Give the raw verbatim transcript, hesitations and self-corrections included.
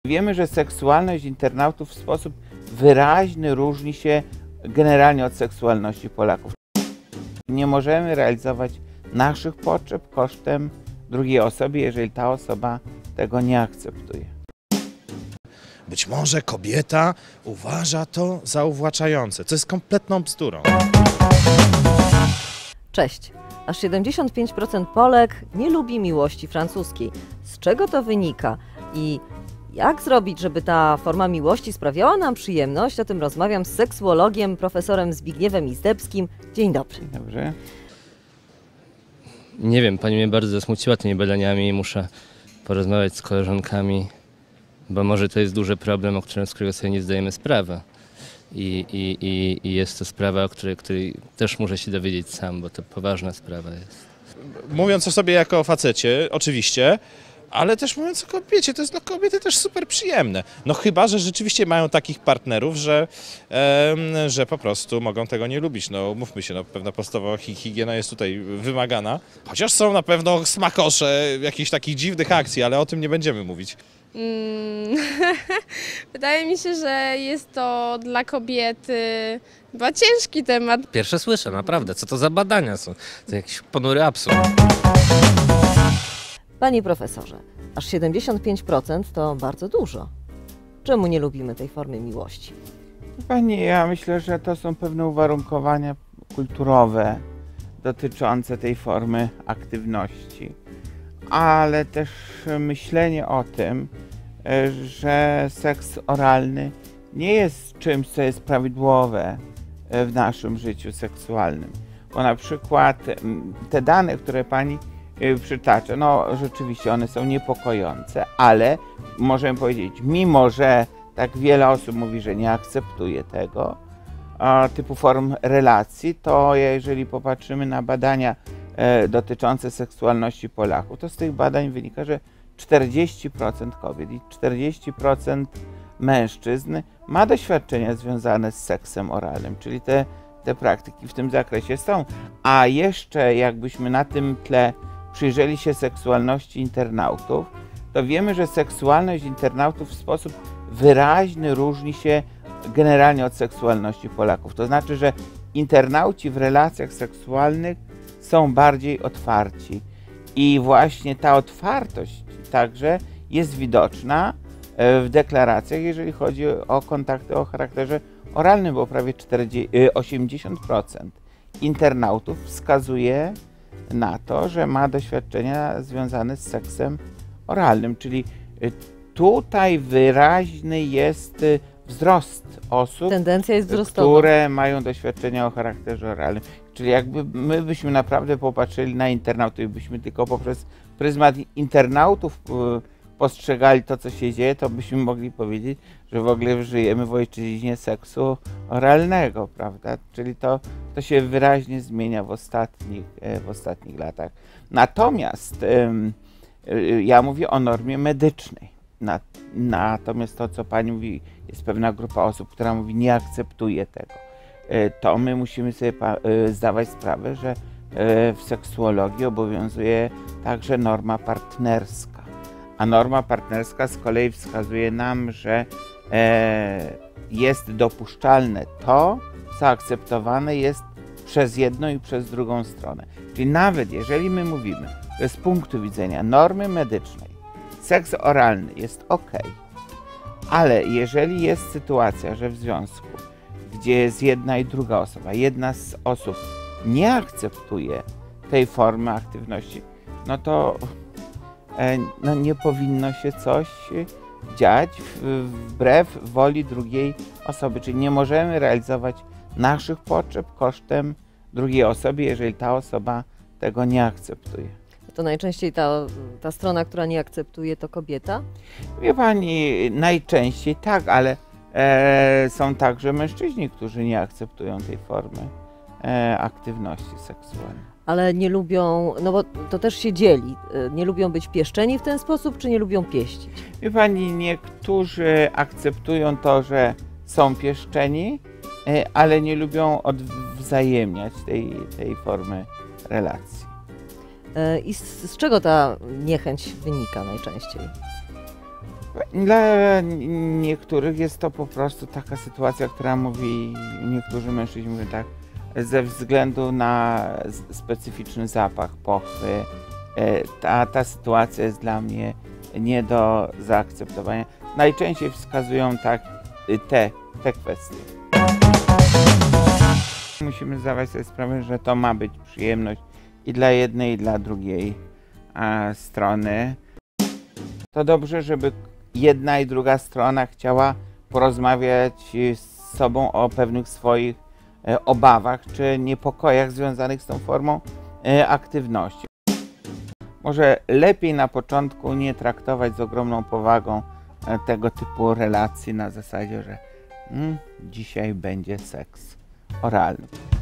Wiemy, że seksualność internautów w sposób wyraźny różni się generalnie od seksualności Polaków. Nie możemy realizować naszych potrzeb kosztem drugiej osoby, jeżeli ta osoba tego nie akceptuje. Być może kobieta uważa to za uwłaczające, co jest kompletną bzdurą. Cześć. Aż siedemdziesiąt pięć procent Polek nie lubi miłości francuskiej. Z czego to wynika i jak zrobić, żeby ta forma miłości sprawiała nam przyjemność? O tym rozmawiam z seksuologiem, profesorem Zbigniewem Izdebskim. Dzień dobry. Dzień dobry. Nie wiem, pani mnie bardzo zasmuciła tymi badaniami i muszę porozmawiać z koleżankami, bo może to jest duży problem, o którym, z którego sobie nie zdajemy sprawy. I, i, i, i jest to sprawa, o której, której też muszę się dowiedzieć sam, bo to poważna sprawa jest. Mówiąc o sobie jako o facecie, oczywiście, ale też mówiąc o kobiecie, to jest dla kobiety też super przyjemne. No chyba, że rzeczywiście mają takich partnerów, że, e, że po prostu mogą tego nie lubić. No mówmy się, no, pewna podstawowa higiena jest tutaj wymagana. Chociaż są na pewno smakosze jakichś takich dziwnych akcji, ale o tym nie będziemy mówić. Hmm. Wydaje mi się, że jest to dla kobiety chyba ciężki temat. Pierwsze słyszę, naprawdę. Co to za badania są? To jakiś ponury absurd. Panie profesorze, aż siedemdziesiąt pięć procent to bardzo dużo. Czemu nie lubimy tej formy miłości? Pani, ja myślę, że to są pewne uwarunkowania kulturowe dotyczące tej formy aktywności, ale też myślenie o tym, że seks oralny nie jest czymś, co jest prawidłowe w naszym życiu seksualnym. Bo na przykład te dane, które pani przytacza, no rzeczywiście one są niepokojące, ale możemy powiedzieć, mimo że tak wiele osób mówi, że nie akceptuje tego typu form relacji, to jeżeli popatrzymy na badania dotyczące seksualności Polaków, to z tych badań wynika, że czterdzieści procent kobiet i czterdzieści procent mężczyzn ma doświadczenia związane z seksem oralnym, czyli te, te praktyki w tym zakresie są. A jeszcze jakbyśmy na tym tle przyjrzeli się seksualności internautów, to wiemy, że seksualność internautów w sposób wyraźny różni się generalnie od seksualności Polaków. To znaczy, że internauci w relacjach seksualnych są bardziej otwarci i właśnie ta otwartość także jest widoczna w deklaracjach, jeżeli chodzi o kontakty o charakterze oralnym, bo prawie osiemdziesiąt procent internautów wskazuje na to, że ma doświadczenia związane z seksem oralnym, czyli tutaj wyraźny jest wzrost osób, Tendencja jest wzrostowa, które mają doświadczenia o charakterze oralnym. Czyli jakby my byśmy naprawdę popatrzyli na internautów i byśmy tylko poprzez pryzmat internautów postrzegali to, co się dzieje, to byśmy mogli powiedzieć, że w ogóle żyjemy w ojczyźnie seksu oralnego, prawda? Czyli to, to się wyraźnie zmienia w ostatnich, w ostatnich latach. Natomiast ja mówię o normie medycznej. Natomiast to, co pani mówi, jest pewna grupa osób, która mówi, nie akceptuje tego. To my musimy sobie zdawać sprawę, że w seksuologii obowiązuje także norma partnerska. A norma partnerska z kolei wskazuje nam, że jest dopuszczalne to, co akceptowane jest przez jedną i przez drugą stronę. Czyli nawet jeżeli my mówimy, że z punktu widzenia normy medycznej seks oralny jest ok, ale jeżeli jest sytuacja, że w związku, gdzie jest jedna i druga osoba, jedna z osób nie akceptuje tej formy aktywności, no to no nie powinno się coś dziać wbrew woli drugiej osoby. Czyli nie możemy realizować naszych potrzeb kosztem drugiej osoby, jeżeli ta osoba tego nie akceptuje. To najczęściej ta, ta strona, która nie akceptuje, to kobieta? Wie pani, najczęściej tak, ale e, są także mężczyźni, którzy nie akceptują tej formy e, aktywności seksualnej. Ale nie lubią, no bo to też się dzieli, nie lubią być pieszczeni w ten sposób, czy nie lubią pieścić? Wie pani, niektórzy akceptują to, że są pieszczeni, ale nie lubią odwzajemniać tej, tej formy relacji. I z, z czego ta niechęć wynika najczęściej? Dla niektórych jest to po prostu taka sytuacja, która mówi, niektórzy mężczyźni mówią tak, ze względu na specyficzny zapach pochwy, ta, ta sytuacja jest dla mnie nie do zaakceptowania. Najczęściej wskazują tak te, te kwestie. Musimy zdawać sobie sprawę, że to ma być przyjemność i dla jednej, i dla drugiej a, strony. To dobrze, żeby jedna i druga strona chciała porozmawiać z sobą o pewnych swoich e, obawach czy niepokojach związanych z tą formą e, aktywności. Może lepiej na początku nie traktować z ogromną powagą e, tego typu relacji na zasadzie, że mm, dzisiaj będzie seks oralny.